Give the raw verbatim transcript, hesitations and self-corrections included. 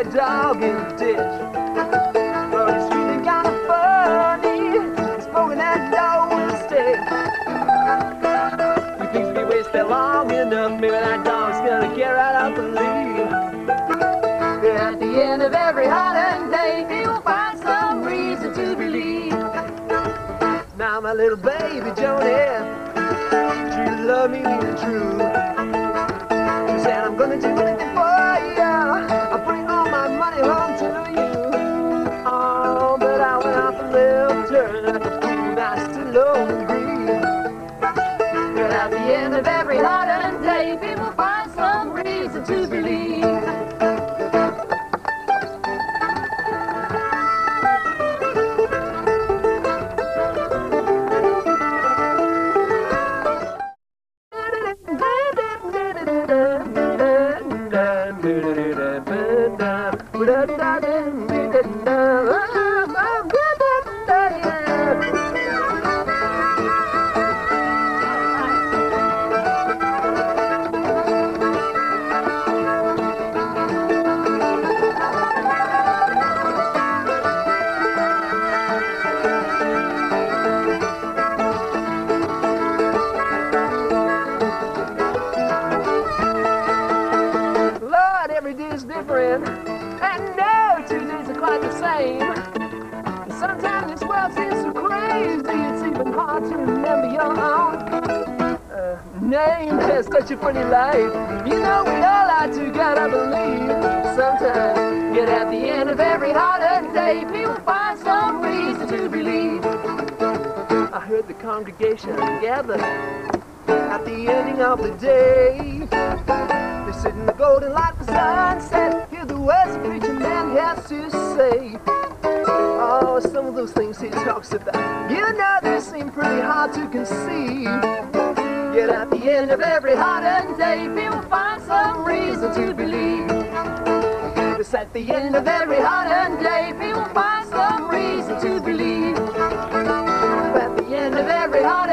dead dog in the ditch. Well, he's really kind of funny, smoking that no mistake. He thinks if he waits there long enough, maybe that dog's gonna get right up and leave. At the end of every holiday, he will find some reason to believe. Now my little baby Joni, she loved me true. She said, I'm gonna do anything for you, I'll bring all my money home to you. Oh, but I went off and left her, and I still love and grieve. But at the end of every holiday, people find some reason to believe. Such a funny life, you know we all like to gotta believe. Sometimes, yet at the end of every holiday, people find some reason to believe. I heard the congregation gather at the ending of the day. They sit in the golden light of sunset, hear the words the preacher man has to say. Oh, some of those things he talks about, you know they seem pretty hard to conceive. Yet at the end of every holiday, people find some reason to believe. Yes, at the end of every holiday, people find some reason to believe. At the end of every holiday,